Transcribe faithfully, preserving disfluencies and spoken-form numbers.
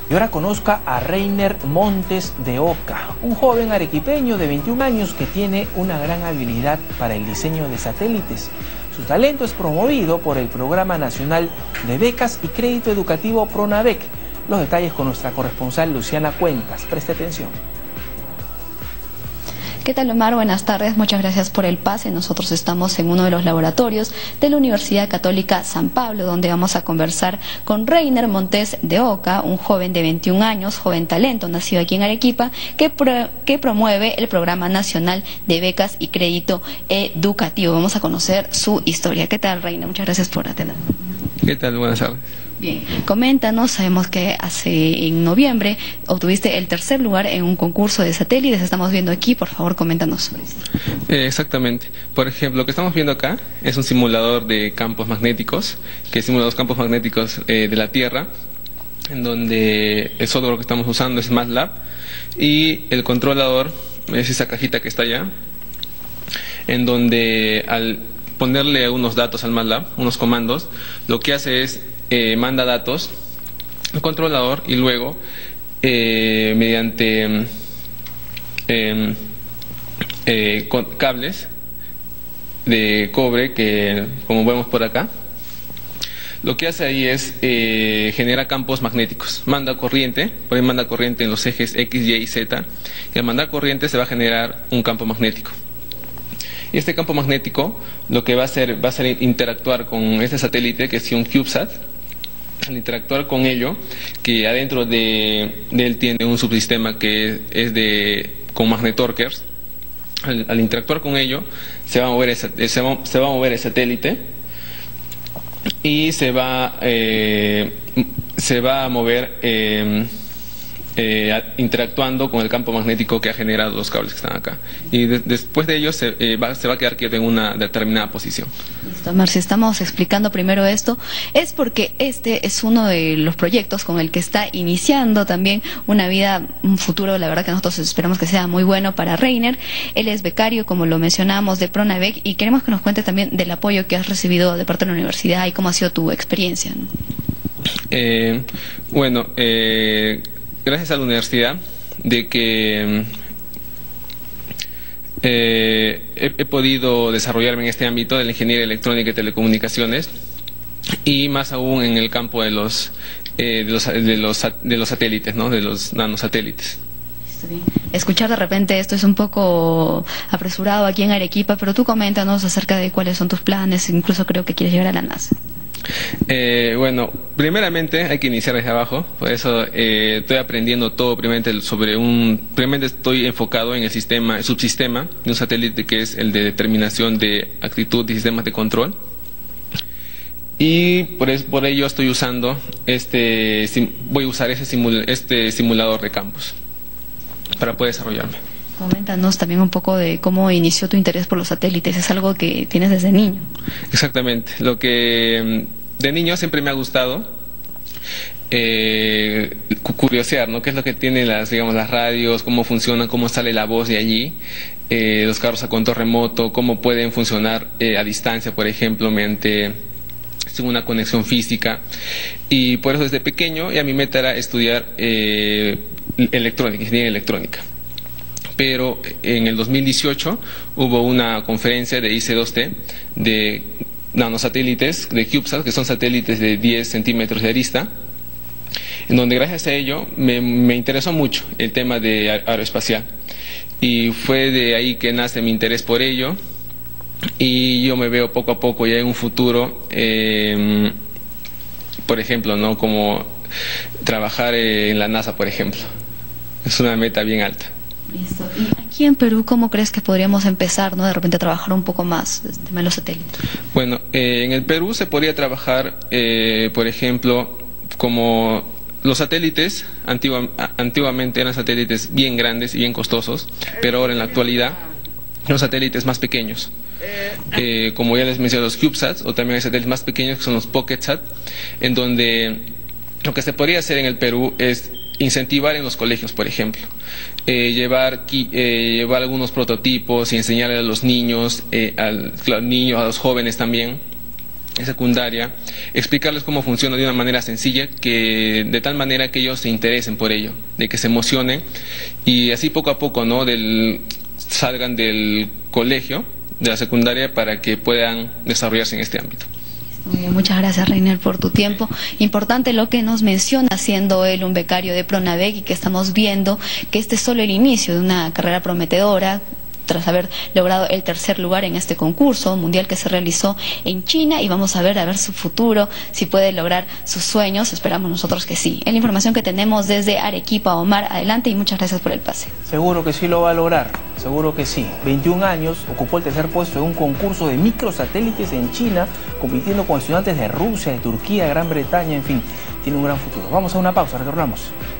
Y ahora conozca a Reiner Montes de Oca, un joven arequipeño de veintiún años que tiene una gran habilidad para el diseño de satélites. Su talento es promovido por el Programa Nacional de Becas y Crédito Educativo PRONAVEC. Los detalles con nuestra corresponsal Luciana Cuentas. Preste atención. ¿Qué tal, Omar? Buenas tardes, muchas gracias por el pase. Nosotros estamos en uno de los laboratorios de la Universidad Católica San Pablo, donde vamos a conversar con Reiner Montes de Oca, un joven de veintiún años, joven talento, nacido aquí en Arequipa, que, pro, que promueve el Programa Nacional de Becas y Crédito Educativo. Vamos a conocer su historia. ¿Qué tal, Reiner? Muchas gracias por atender. ¿Qué tal? Buenas tardes. Bien, coméntanos, sabemos que hace en noviembre obtuviste el tercer lugar en un concurso de satélites, estamos viendo aquí, por favor coméntanos sobre esto. Eh, exactamente, por ejemplo, lo que estamos viendo acá es un simulador de campos magnéticos, que simula los campos magnéticos eh, de la Tierra, en donde el software que estamos usando es MATLAB, y el controlador es esa cajita que está allá, en donde al ponerle unos datos al MATLAB, unos comandos, lo que hace es Eh, manda datos al controlador y luego eh, mediante eh, eh, con cables de cobre que como vemos por acá, lo que hace ahí es eh, genera campos magnéticos, manda corriente, por ahí manda corriente en los ejes X, Y y Z, y al mandar corriente se va a generar un campo magnético. Y este campo magnético lo que va a hacer va a ser interactuar con este satélite que es un CubeSat. Al interactuar con ello, que adentro de, de él tiene un subsistema que es de con magnetorquers, al, al interactuar con ello se va a mover el, se va, se va a mover el satélite y se va eh, se va a mover eh, eh, interactuando con el campo magnético que ha generado los cables que están acá, y de, después de ello se, eh, va, se va a quedar quieto en una determinada posición. Listo, Omar, si estamos explicando primero esto, es porque este es uno de los proyectos con el que está iniciando también una vida, un futuro, la verdad que nosotros esperamos que sea muy bueno para Reiner. Él es becario, como lo mencionamos, de PRONAVEC, y queremos que nos cuente también del apoyo que has recibido de parte de la universidad y cómo ha sido tu experiencia, ¿no? Eh, bueno, eh, gracias a la universidad de que eh, he, he podido desarrollarme en este ámbito de la ingeniería electrónica y telecomunicaciones, y más aún en el campo de los eh, de los de los de los satélites, ¿no? De los nanosatélites. Escuchar de repente esto es un poco apresurado aquí en Arequipa, pero tú coméntanos acerca de cuáles son tus planes, incluso creo que quieres llegar a la NASA. Eh, bueno, primeramente hay que iniciar desde abajo, por eso eh, estoy aprendiendo todo primeramente sobre un, primeramente estoy enfocado en el sistema, el subsistema de un satélite que es el de determinación de actitud y sistemas de control, y por, es, por ello estoy usando este, sim, voy a usar ese simul, este simulador de campos para poder desarrollarme. Coméntanos también un poco de cómo inició tu interés por los satélites. Es algo que tienes desde niño. Exactamente. Lo que de niño siempre me ha gustado, eh, curiosear, ¿no? ¿Qué es lo que tienen las, digamos, las radios? ¿Cómo funcionan? ¿Cómo sale la voz de allí? Eh, los carros a control remoto, ¿cómo pueden funcionar eh, a distancia, por ejemplo, mediante sin una conexión física? Y por eso desde pequeño ya mi meta era estudiar eh, electrónica, ingeniería electrónica. Pero en el dos mil dieciocho hubo una conferencia de I C dos T de nanosatélites, de CubeSat, que son satélites de diez centímetros de arista, en donde gracias a ello me, me interesó mucho el tema de aeroespacial. Y fue de ahí que nace mi interés por ello, y yo me veo poco a poco ya en un futuro, eh, por ejemplo, ¿no? Como trabajar en la NASA, por ejemplo. Es una meta bien alta. Listo. Y aquí en Perú, ¿cómo crees que podríamos empezar, ¿no? De repente a trabajar un poco más el tema de los satélites? Bueno, eh, en el Perú se podría trabajar, eh, por ejemplo, como los satélites, antigua, antiguamente eran satélites bien grandes y bien costosos, pero ahora en la actualidad los satélites más pequeños, eh, como ya les mencioné, los CubeSats, o también hay satélites más pequeños que son los PocketSat, en donde lo que se podría hacer en el Perú es incentivar en los colegios, por ejemplo, eh, llevar, eh, llevar algunos prototipos y enseñarle a los niños, eh, al, a los niños, a los jóvenes también, secundaria, explicarles cómo funciona de una manera sencilla, que de tal manera que ellos se interesen por ello, de que se emocionen y así poco a poco, ¿no?, del, salgan del colegio, de la secundaria, para que puedan desarrollarse en este ámbito. Muy bien, muchas gracias, Reiner, por tu tiempo. Importante lo que nos menciona, siendo él un becario de Pronavec, y que estamos viendo que este es solo el inicio de una carrera prometedora, tras haber logrado el tercer lugar en este concurso mundial que se realizó en China, y vamos a ver a ver su futuro, si puede lograr sus sueños. Esperamos nosotros que sí. Es la información que tenemos desde Arequipa. Omar, adelante y muchas gracias por el pase. Seguro que sí lo va a lograr, seguro que sí. veintiún años, ocupó el tercer puesto en un concurso de microsatélites en China, compitiendo con estudiantes de Rusia, de Turquía, Gran Bretaña, en fin, tiene un gran futuro. Vamos a una pausa, retornamos.